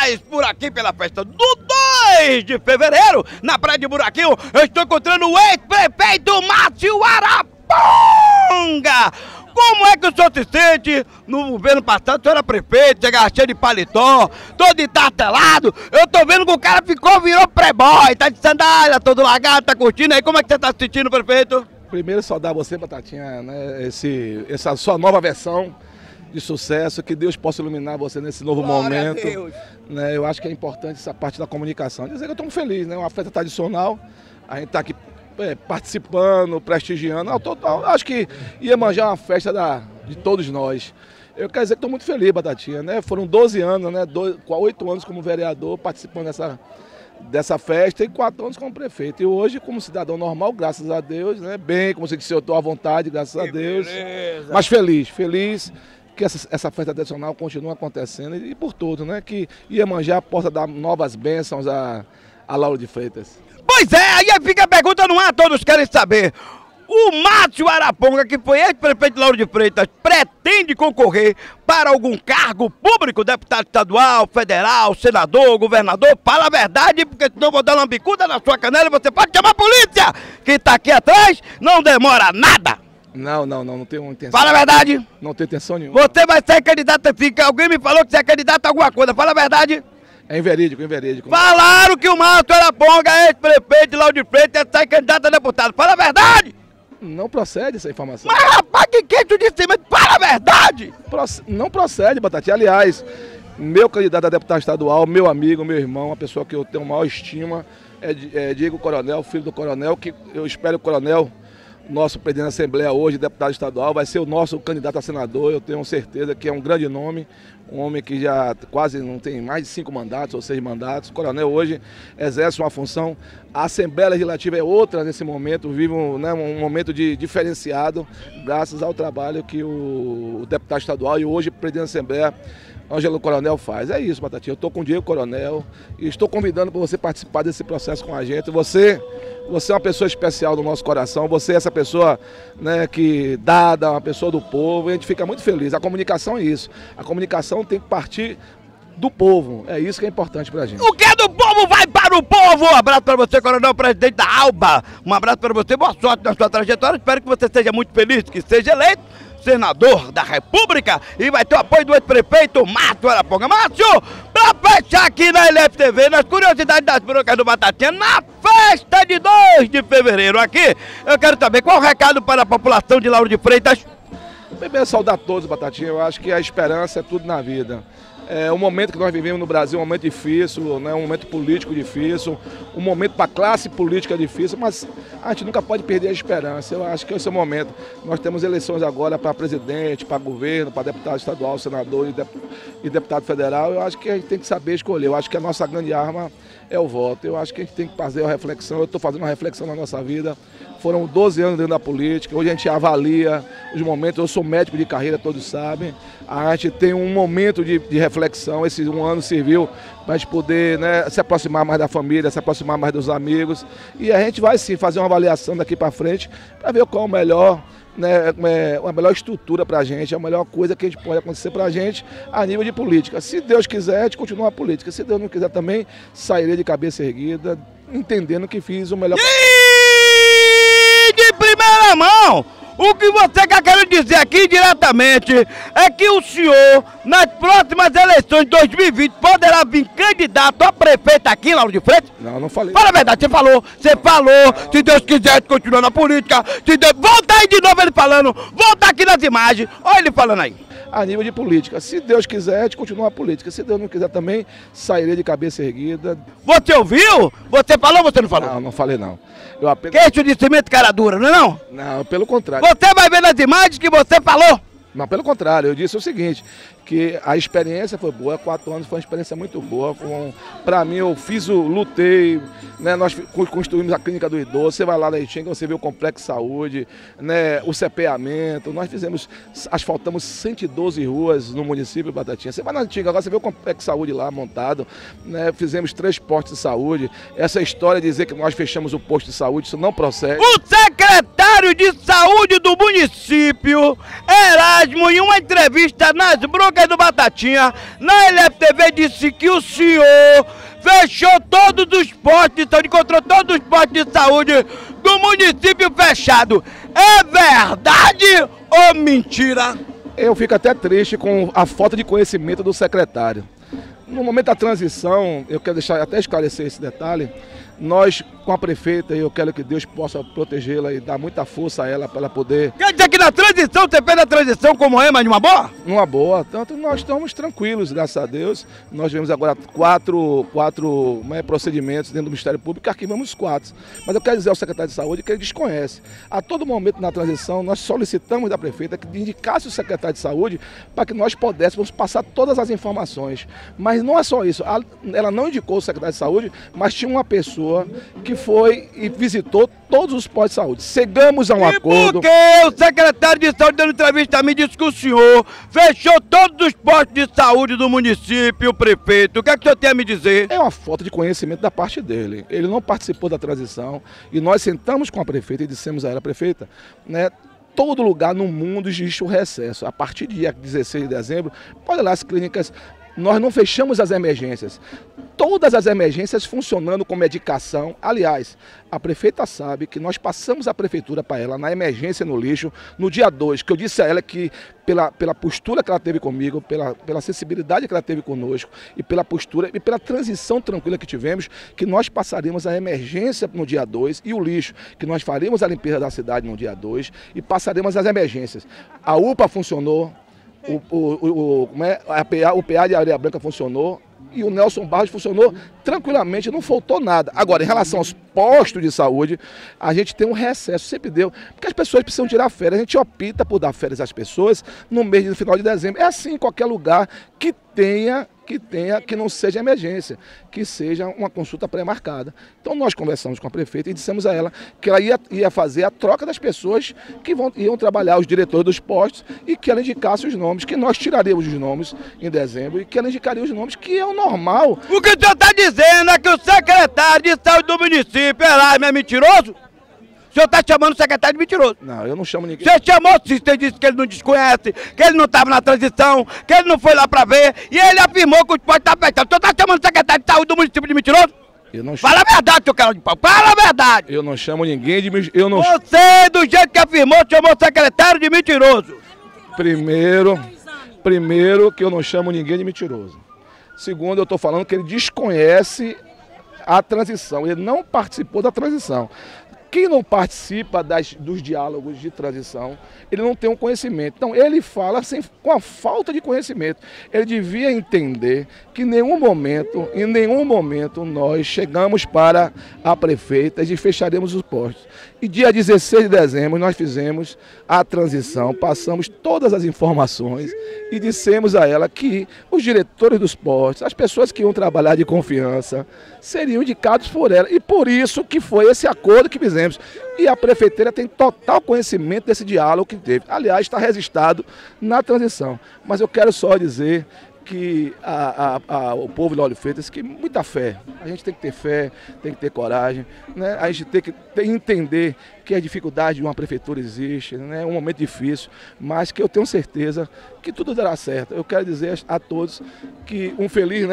Mas por aqui, pela festa do 2 de fevereiro, na Praia de Buraquinho, eu estou encontrando o ex-prefeito Márcio Araponga. Como é que o senhor se sente? No governo passado, o senhor era prefeito, chegava cheio de paletó, todo entartelado. Eu tô vendo que o cara virou playboy, tá de sandália, todo largado, tá curtindo aí. Como é que você tá se sentindo, prefeito? Primeiro, saudar você, Batatinha, né? Essa sua nova versão de sucesso, que Deus possa iluminar você nesse novo momento. A Deus. Né? Eu acho que é importante essa parte da comunicação. Dizer que eu estou muito feliz, né? Uma festa tradicional, a gente está aqui participando, prestigiando. Acho que Iemanjá é uma festa de todos nós. Eu quero dizer que estou muito feliz, Batatinha, né? Foram 12 anos, né? 8 anos como vereador participando dessa festa e 4 anos como prefeito. E hoje, como cidadão normal, graças a Deus, né? Bem, como você disse, eu estou à vontade, graças a Deus. Beleza. Mas feliz que essa festa tradicional continue acontecendo e por tudo, né? Que Iemanjá possa dar novas bênçãos a Lauro de Freitas. Pois é, aí fica a pergunta no ar, todos querem saber. O Márcio Araponga, que foi ex-prefeito de Lauro de Freitas, pretende concorrer para algum cargo público, deputado estadual, federal, senador, governador? Fala a verdade, porque senão eu vou dar uma bicuda na sua canela e você pode chamar a polícia, que está aqui atrás, não demora nada. Não tenho intenção. Fala a verdade. Não tenho intenção nenhuma. Você vai ser candidato, alguém me falou que você é candidato a alguma coisa, fala a verdade. É inverídico. Falaram que o Márcio Araponga, ex-prefeito de Lauro de Freitas, é candidato a deputado, fala a verdade. Não procede essa informação. Mas rapaz, que tu disse, mas fala a verdade. Não procede, Batatinha. Aliás, meu candidato a deputado estadual, meu amigo, meu irmão, uma pessoa que eu tenho maior estima, é Diego Coronel, filho do Coronel, que eu espero que o Coronel, nosso presidente da Assembleia hoje, deputado estadual, vai ser o nosso candidato a senador. Eu tenho certeza que é um grande nome, um homem que já quase não tem mais de 5 mandatos ou 6 mandatos. O Coronel hoje exerce uma função, a Assembleia Legislativa é outra nesse momento, vive um momento diferenciado, graças ao trabalho que o deputado estadual e hoje o presidente da Assembleia, Ângelo Coronel, faz. É isso, Batatinha. Eu estou com o Diego Coronel e estou convidando para você participar desse processo com a gente. Você é uma pessoa especial do nosso coração, você é essa pessoa, né, uma pessoa do povo, e a gente fica muito feliz. A comunicação é isso. A comunicação tem que partir do povo. É isso que é importante pra gente. O que é do povo vai para o povo! Um abraço para você, Coronel, presidente da ALBA. Um abraço para você, boa sorte na sua trajetória. Espero que você seja muito feliz, que seja eleito senador da República e vai ter o apoio do ex-prefeito Márcio Araponga. Márcio, pra fechar aqui na LFTV, nas curiosidades das broncas do Batatinha, na festa de 2 de fevereiro aqui, eu quero saber qual o recado para a população de Lauro de Freitas. Primeiro, saudar todos, Batatinha. Eu acho que a esperança é tudo na vida. O momento que nós vivemos no Brasil é um momento difícil, né? Um momento político difícil, um momento para a classe política difícil, mas a gente nunca pode perder a esperança. Eu acho que esse é o momento. Nós temos eleições agora para presidente, para governo, para deputado estadual, senador e deputado federal. Eu acho que a gente tem que saber escolher. Eu acho que a nossa grande arma é o voto. Eu acho que a gente tem que fazer uma reflexão. Eu estou fazendo uma reflexão na nossa vida. Foram 12 anos dentro da política. Hoje a gente avalia os momentos. Eu sou médico de carreira, todos sabem. A gente tem um momento de reflexão. Esse 1 ano serviu para a gente poder, né, se aproximar mais da família, se aproximar mais dos amigos. E a gente vai sim fazer uma avaliação daqui para frente para ver qual é o melhor, né, a melhor estrutura para a gente, a melhor coisa que a gente pode acontecer para a gente a nível de política. Se Deus quiser, a gente continua a política. Se Deus não quiser também, sairei de cabeça erguida, entendendo que fiz o melhor. De primeira mão, o que você está querendo dizer aqui diretamente é que o senhor, nas próximas eleições de 2020, poderá vir candidato a prefeito aqui em Lauro de Freitas? Não falei. Fala a verdade, você falou, se Deus quiser, continua na política, volta aí de novo ele falando, volta aqui nas imagens, olha ele falando aí. A nível de política. Se Deus quiser, a gente continua a política. Se Deus não quiser também, sairei de cabeça erguida. Você ouviu? Você falou ou você não falou? Não falei não. Queixo de cimento cara dura, não é não? Não, pelo contrário. Você vai ver nas imagens que você falou. Não, pelo contrário, eu disse o seguinte, que a experiência foi boa, 4 anos foi uma experiência muito boa. Para mim, eu lutei, né, nós construímos a clínica do idoso, você vai lá na Itinga, você vê o complexo de saúde, né, o cepeamento, nós asfaltamos 112 ruas no município de Batatinha. Você vai na Itinga, agora você vê o complexo de saúde lá montado, né, fizemos 3 postos de saúde. Essa história de dizer que nós fechamos o posto de saúde, isso não procede. O secretário de saúde do município, Erasmo, em uma entrevista nas broncas boca do Batatinha, na LFTV, disse que o senhor fechou todos os postos de saúde, encontrou todos os postos de saúde do município fechado. É verdade ou mentira? Eu fico até triste com a falta de conhecimento do secretário. No momento da transição, eu quero deixar até esclarecer esse detalhe, nós com a prefeita, eu quero que Deus possa protegê-la e dar muita força a ela para ela poder... Quer dizer que na transição, você fez a transição como é, mas numa boa? Numa boa, tanto nós estamos tranquilos, graças a Deus. Nós tivemos agora quatro procedimentos dentro do Ministério Público, arquivamos 4. Mas eu quero dizer ao secretário de Saúde que ele desconhece. A todo momento na transição, nós solicitamos da prefeita que indicasse o secretário de Saúde para que nós pudéssemos passar todas as informações. Mas não é só isso, ela não indicou o secretário de Saúde, mas tinha uma pessoa que foi e visitou todos os postos de saúde. Chegamos a um acordo. Porque o secretário de saúde dando entrevista a mim disse que o senhor fechou todos os postos de saúde do município, o prefeito. O que é que o senhor tem a me dizer? É uma falta de conhecimento da parte dele. Ele não participou da transição e nós sentamos com a prefeita e dissemos a ela, prefeita, né? Todo lugar no mundo existe o recesso. A partir do dia 16 de dezembro, olha lá as clínicas. Nós não fechamos as emergências. Todas as emergências funcionando com medicação. Aliás, a prefeita sabe que nós passamos a prefeitura para ela na emergência no lixo, no dia 2, que eu disse a ela que pela postura que ela teve comigo, pela sensibilidade que ela teve conosco e pela postura e pela transição tranquila que tivemos, que nós passaríamos a emergência no dia 2 e o lixo, que nós faríamos a limpeza da cidade no dia 2 e passaremos as emergências. A UPA funcionou. O PA de Areia Branca funcionou e o Nelson Barros funcionou tranquilamente, não faltou nada. Agora, em relação aos postos de saúde, a gente tem um recesso, sempre deu, porque as pessoas precisam tirar férias, a gente opta por dar férias às pessoas no mês de final de dezembro. É assim em qualquer lugar que não seja emergência, que seja uma consulta pré-marcada. Então nós conversamos com a prefeita e dissemos a ela que ela ia fazer a troca das pessoas que iam trabalhar, os diretores dos postos, e que ela indicasse os nomes, que nós tiraríamos os nomes em dezembro e que ela indicaria os nomes, que é o normal. O que o senhor está dizendo é que o secretário de saúde do município é mentiroso? O senhor está chamando o secretário de mentiroso? Não, eu não chamo ninguém. Você chamou, você disse que ele não desconhece, que ele não estava na transição, que ele não foi lá para ver, e ele afirmou que os postos estavam fechados. O senhor está chamando o secretário de saúde do município de mentiroso? Eu não chamo... Fala a verdade, seu cara de pau, fala a verdade! Eu não chamo ninguém de... Você, do jeito que afirmou, chamou o secretário de mentiroso. Primeiro que eu não chamo ninguém de mentiroso. Segundo, eu estou falando que ele desconhece a transição, ele não participou da transição. Quem não participa dos diálogos de transição, ele não tem um conhecimento. Então, ele fala com a falta de conhecimento. Ele devia entender que em nenhum momento, nós chegamos para a prefeita e fecharemos os postos. E dia 16 de dezembro, nós fizemos a transição, passamos todas as informações e dissemos a ela que os diretores dos postos, as pessoas que iam trabalhar de confiança, seriam indicados por ela. E por isso que foi esse acordo que fizemos. E a prefeitura tem total conhecimento desse diálogo que teve. Aliás, está registrado na transição. Mas eu quero só dizer que o povo de Lauro de Freitas, que muita fé. A gente tem que ter fé, tem que ter coragem, né? A gente tem que entender que a dificuldade de uma prefeitura existe, né? É um momento difícil, mas que eu tenho certeza que tudo dará certo. Eu quero dizer a todos que um feliz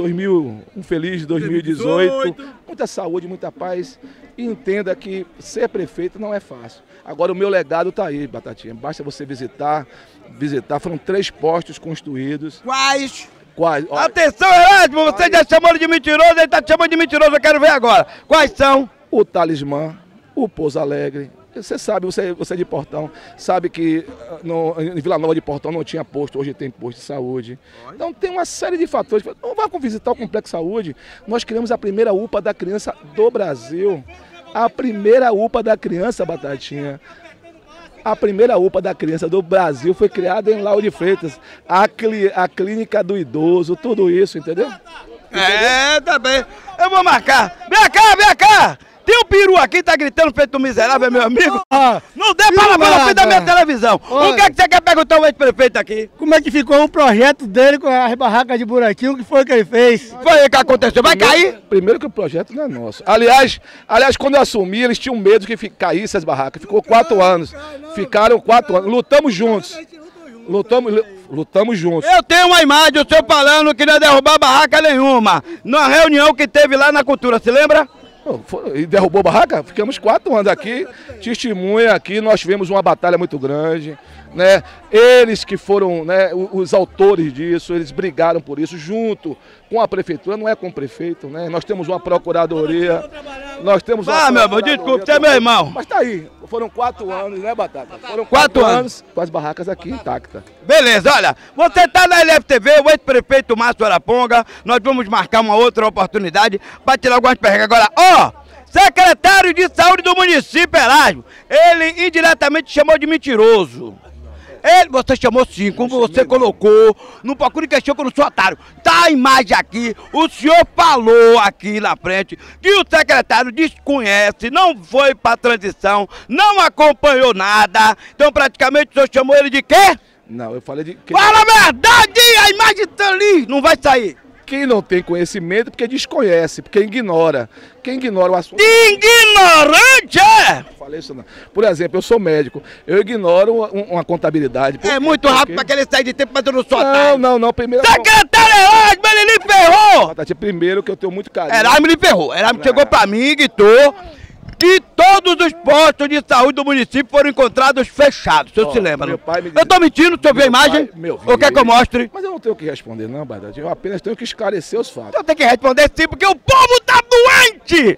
2018, muita saúde, muita paz, e entenda que ser prefeito não é fácil. Agora o meu legado está aí, Batatinha, basta você visitar, foram 3 postos construídos. Quais? Olha, atenção, Erasmo, você já chamou ele de mentiroso, ele está te chamando de mentiroso, eu quero ver agora. Quais são? O Talismã, o Pouso Alegre. Você sabe, você é de Portão, sabe que em Vila Nova de Portão não tinha posto, hoje tem posto de saúde. Então tem uma série de fatores. Não vá visitar o Complexo Saúde. Nós criamos a primeira UPA da criança do Brasil. A primeira UPA da criança, Batatinha. A primeira UPA da criança do Brasil foi criada em Lauro de Freitas. A clínica do idoso, tudo isso, entendeu? Tá bem. Eu vou marcar. Vem cá! Tem um peru aqui, tá gritando feito um miserável, meu amigo. Não dê para na frente da minha televisão. O que é que você quer perguntar ao ex-prefeito aqui? Como é que ficou o projeto dele com as barracas de buraquinho? O que foi que ele fez? Foi o que aconteceu. Vai cair? Primeiro que o projeto não é nosso. Aliás, quando eu assumi, eles tinham medo que caísse as barracas. Ficou 4 anos. Ficaram 4 anos. Lutamos juntos. lutamos juntos. Eu tenho uma imagem do senhor falando que não ia derrubar barraca nenhuma. Na reunião que teve lá na Cultura, se lembra? E derrubou barraca? Ficamos 4 anos aqui, testemunha aqui, nós tivemos uma batalha muito grande, né? Eles que foram, né, os autores disso, eles brigaram por isso, junto com a prefeitura, não é com o prefeito, né? Nós temos uma procuradoria, nós temos uma meu irmão, desculpe, você é meu irmão. Mas tá aí, foram 4 anos, né, Batata? Foram 4 anos com as barracas aqui intactas. Beleza, olha, você tá na LFTV, o ex-prefeito Márcio Araponga, nós vamos marcar uma outra oportunidade para tirar algumas perguntas. Agora, secretário de saúde do município, Erasmo, ele indiretamente chamou de mentiroso. Você chamou sim, como você colocou, não procure questão que eu não sou otário. Tá a imagem aqui, o senhor falou aqui na frente que o secretário desconhece, não foi pra transição, não acompanhou nada. Então praticamente o senhor chamou ele de quê? Não, eu falei de... Fala a verdade, a imagem tá ali, não vai sair. Quem não tem conhecimento porque desconhece, porque ignora. Quem ignora o assunto... Ignorante é! Falei isso não. Por exemplo, eu sou médico, eu ignoro uma contabilidade. É muito rápido para que ele saia de tempo, mas eu não sou Não, primeiro... Secretário Erasmo, ele lhe ferrou! Primeiro que eu tenho muito carinho. Erasmo lhe ferrou, Erasmo chegou para mim e gritou que todos os postos de saúde do município foram encontrados fechados, o senhor se lembra? Meu pai me eu tô mentindo, o senhor viu a imagem? Ou quer que eu mostre? Mas eu não tenho o que responder não, Bardade, eu apenas tenho que esclarecer os fatos. Eu tenho que responder sim, porque o povo tá doente!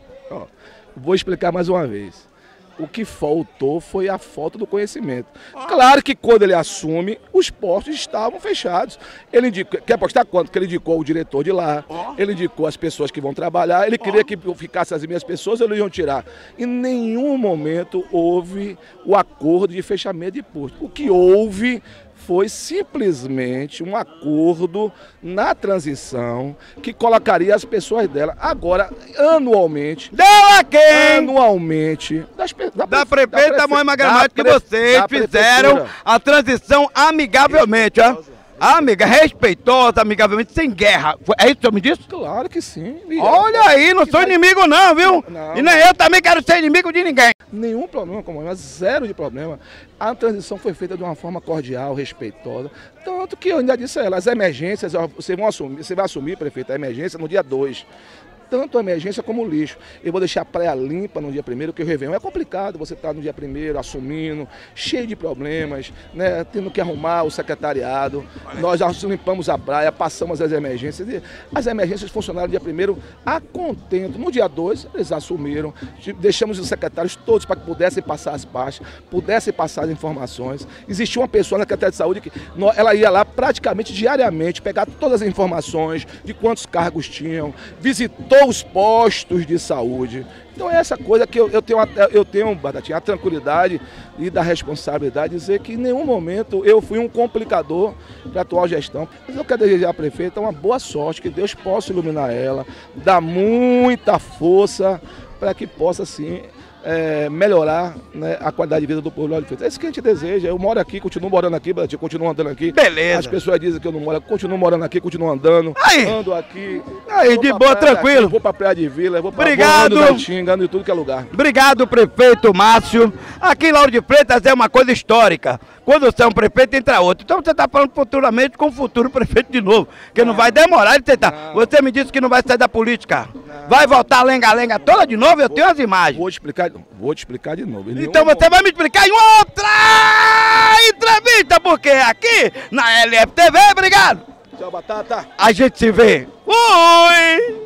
Vou explicar mais uma vez. O que faltou foi a falta do conhecimento. Claro que quando ele assume, os postos estavam fechados. Ele indicou, quer apostar quanto? Que ele indicou o diretor de lá, ele indicou as pessoas que vão trabalhar, ele queria que ficassem as minhas pessoas, eles iam tirar. Em nenhum momento houve o acordo de fechamento de posto. O que houve foi simplesmente um acordo na transição que colocaria as pessoas dela. Agora, anualmente... Deu a quem? Anualmente... Da prefeita Moema Gramado, que vocês fizeram a transição amigavelmente, ó. Amiga, respeitosa, amigavelmente, sem guerra. É isso que o senhor me disse? Claro que sim. Olha aí, não sou inimigo não, viu? Não. E nem eu também quero ser inimigo de ninguém. Nenhum problema com mas zero de problema. A transição foi feita de uma forma cordial, respeitosa. Tanto que eu ainda disse a ela, as emergências, você vai assumir, prefeito, a emergência no dia 2. Tanto a emergência como o lixo. Eu vou deixar a praia limpa no dia 1º, porque o Réveillon é complicado, você está no dia 1º assumindo, cheio de problemas, né, tendo que arrumar o secretariado. Nós já limpamos a praia, passamos as emergências. E as emergências funcionaram no dia 1º a contento. No dia 2, eles assumiram, deixamos os secretários todos para que pudessem passar as pastas, pudessem passar as informações. Existia uma pessoa na Secretaria de Saúde que ela ia lá praticamente diariamente, pegar todas as informações de quantos cargos tinham, visitou os postos de saúde. Então é essa coisa que eu tenho, Batatinha, a tranquilidade e da responsabilidade de dizer que em nenhum momento eu fui um complicador para a atual gestão. Mas eu quero desejar à prefeita uma boa sorte, que Deus possa iluminar ela, dar muita força para que possa, sim, melhorar, né, a qualidade de vida do povo de Freitas. É isso que a gente deseja. Eu moro aqui, continuo morando aqui, continuo andando aqui. Beleza. As pessoas dizem que eu não moro, continuo morando aqui, continuo andando. Aí. Ando aqui. Aí, de boa, tranquilo. Vou pra Praia de Vila, vou pra Obrigado. Ando em tudo que é lugar. Obrigado, prefeito Márcio. Aqui em Lauro de Freitas é uma coisa histórica. Quando você é um prefeito, entra outro. Então você está falando futuramente com o futuro prefeito de novo. Que não vai demorar de tentar. Você me disse que não vai sair da política. Vai voltar a lenga-lenga toda de novo? Eu tenho as imagens. Vou te explicar de novo. Então você vai me explicar em outra entrevista, porque aqui na LFTV, obrigado. Tchau, Batata. A gente se vê. Fui!